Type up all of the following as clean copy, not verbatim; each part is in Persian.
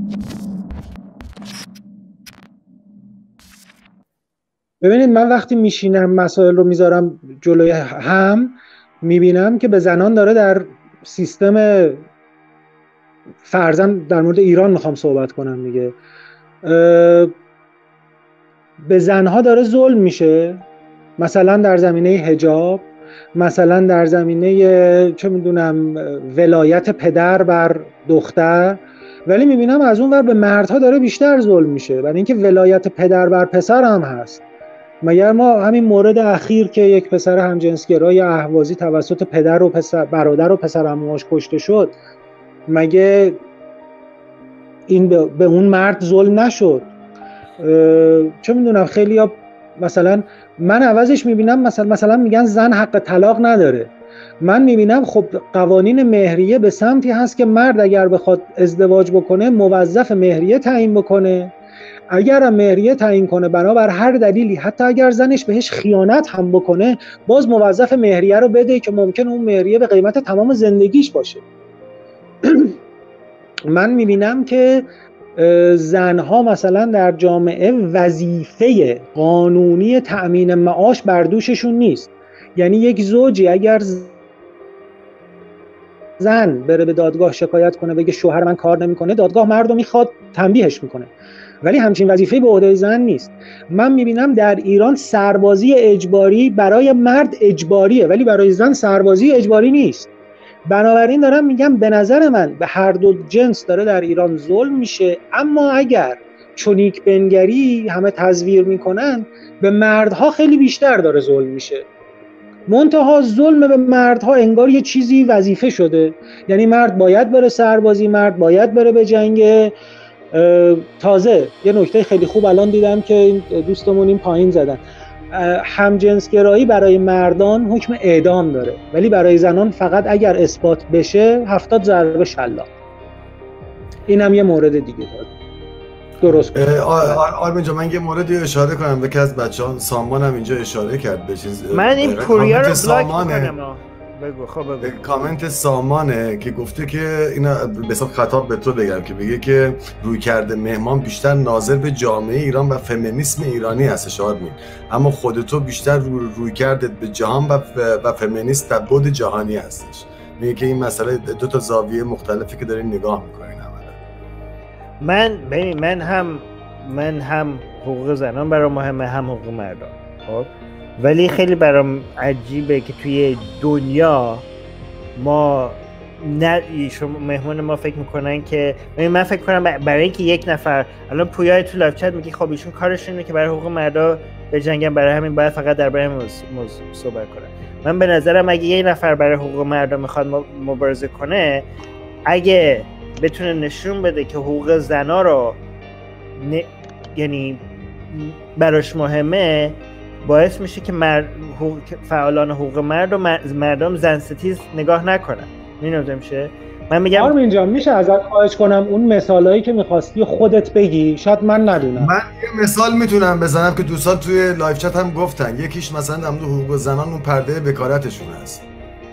ببینید من وقتی میشینم مسائل رو میذارم جلوی هم، میبینم که به زنان داره در سیستم، فرضاً در مورد ایران میخوام صحبت کنم دیگه، به زنها داره ظلم میشه، مثلا در زمینه حجاب، مثلا در زمینه چه میدونم ولایت پدر بر دختر، ولی میبینم از اون ور به مردها داره بیشتر ظلم میشه، برای اینکه ولایت پدر بر پسر هم هست. مگر ما همین مورد اخیر که یک پسر همجنسگرای اهوازی توسط پدر و پسر، برادر و پسر عموهاش کشته شد، مگه این به اون مرد ظلم نشد؟ چه میدونم خیلیا مثلا، من عوضش میبینم مثلا میگن زن حق طلاق نداره، من میبینم خب قوانین مهریه به سمتی هست که مرد اگر بخواد ازدواج بکنه موظف مهریه تعیین بکنه، اگر هم مهریه تعیین کنه بنابر هر دلیلی، حتی اگر زنش بهش خیانت هم بکنه، باز موظف مهریه رو بده که ممکن اون مهریه به قیمت تمام زندگیش باشه. من میبینم که زنها مثلا در جامعه وظیفه قانونی تأمین معاش بر دوششون نیست. یعنی یک زوجی اگر زن بره به دادگاه شکایت کنه بگه شوهر من کار نمیکنه، دادگاه مردو میخواد تنبیهش میکنه، ولی همچین وظیفه به عهده زن نیست. من میبینم در ایران سربازی اجباری برای مرد اجباریه ولی برای زن سربازی اجباری نیست. بنابراین دارم میگم به نظر من به هر دو جنس داره در ایران ظلم میشه، اما اگر چونیک بنگری همه تزویر میکنن به مردها خیلی بیشتر داره ظلم میشه. منتها ظلم به مردها انگار یه چیزی وظیفه شده، یعنی مرد باید بره سربازی، مرد باید بره به جنگ. تازه یه نکته خیلی خوب الان دیدم که این دوستمون این پایین زدن، همجنسگرایی برای مردان حکم اعدام داره ولی برای زنان فقط اگر اثبات بشه 70 ضربه شلاق. اینم یه مورد دیگه داره. درست آرمین جان، من یه موردی اشاره کنم، یکی از بچه‌ها سامان هم اینجا اشاره کرد به چیز، من این پوریا رو بلاک می‌کنم. بگو. خب بگو. کامنت سامانه که گفته که اینا به حساب خطاب به تو بگم که بگه که روی کرده مهمان بیشتر ناظر به جامعه ایران و فمینیسم ایرانی هستش آرمین، اما خودتو بیشتر روی کردت به جهان و فمینیست و بود جهانی هستش. میگه که این مسئله دو تا زاویه مختلفی که دارین نگاه میکنین. من هم حقوق زنان برام مهمه هم حقوق مردان، خب ولی خیلی برام عجیبه که توی دنیا ما شما مهمون ما فکر میکنن که من فکر کنم برای اینکه یک نفر الان پویای تو لایو چت میگه خب ایشون کارشون اینه که برای حقوق مردا بجنگن، برای همین باید فقط درباره همین صحبت کنن. من به نظرم اگه یک نفر برای حقوق مردا میخواد مبارزه کنه، اگه بتونه نشون بده که حقوق زنا رو یعنی براش مهمه، باعث میشه که فعالان حقوق مرد و مردم زن ستیز نگاه نکنن. می‌دونم میشه. من میگم آرمین جان میشه ازت خواهش کنم اون مثالایی که می‌خواستی خودت بگی، شاید من ندونم. من یه مثال میتونم بزنم که دوستان توی لایو چت هم گفتن، یکیش مثلا در مورد حقوق زنان اون پرده بکارتشون هست.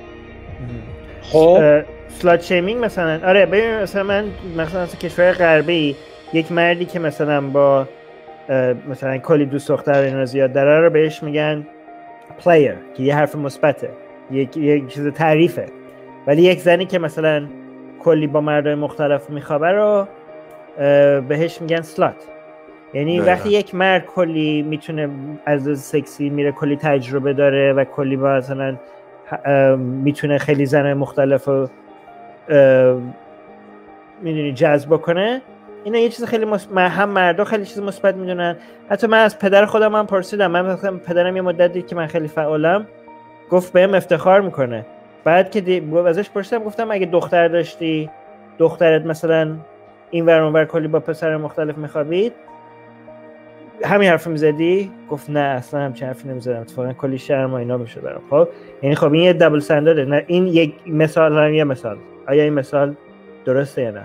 خب سلات شیمینگ مثلا، آره ببین مثلا من مثلا کشور غربی یک مردی که مثلا با مثلا کلی دوست دختر اینا زیاد داره رو بهش میگن پلیر که یه حرف مثبته، یک چیز تعریفه، ولی یک زنی که مثلا کلی با مردای مختلف میخوابه رو بهش میگن سلات. یعنی وقتی یک مرد کلی میتونه از سکسی میره، کلی تجربه داره و کلی مثلا میتونه خیلی زنای مختلف رو میدونی جذب کنه، اینا یه چیز خیلی هم مردا خیلی چیز مثبت میدونن. حتی من از پدر خودم هم پرسیدم، من مثلا پدرم یه مدت دید که من خیلی فعالم، گفت بهم افتخار میکنه. بعد که ازش پرسیدم گفتم اگه دختر داشتی، دخترت مثلا این ور اون ور کلی با پسر مختلف میخوابید، همین حرفو میزدی؟ گفت نه اصلا همچین حرفی نمیزدم، اتفاقا کلی شرم و اینا میشه برام. خب یعنی خب این یه دابل استاندارده. نه این یک مثال، یه مثال. آیا این مثال درسته یا نه؟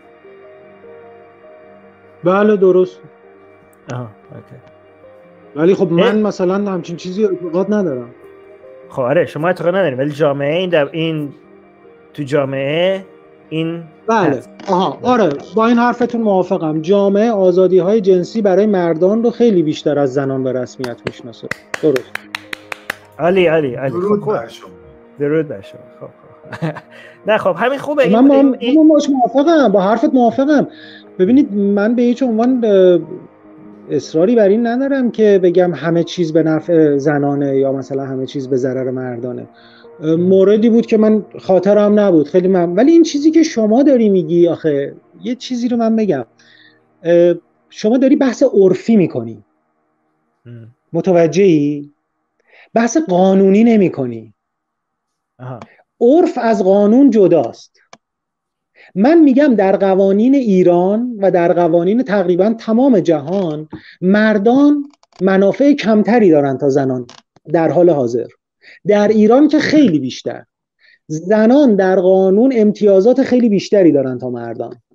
بله درست. آها اوکی. ولی خب من مثلا همچین چیزی اعتقاد ندارم. خب آره شما اعتقاد ندارید، ولی جامعه این تو جامعه این بله آره با این حرفتون موافقم. جامعه آزادی‌های جنسی برای مردان رو خیلی بیشتر از زنان به رسمیت میشناسه. درست. عالی درود بر شما. درود بر شما. خب نه خب همین خوبه. من موافقم، با حرفت موافقم. ببینید من به هیچ عنوان اصراری بر این ندارم که بگم همه چیز به نفع زنانه یا مثلا همه چیز به ضرر مردانه. موردی بود که من خاطرم نبود خیلی ولی این چیزی که شما داری میگی، آخه یه چیزی رو من بگم، شما داری بحث عرفی میکنی، متوجهی؟ بحث قانونی نمی کنی. عرف از قانون جداست. من میگم در قوانین ایران و در قوانین تقریبا تمام جهان مردان منافع کمتری دارن تا زنان در حال حاضر. در ایران که خیلی بیشتر. زنان در قانون امتیازات خیلی بیشتری دارن تا مردان.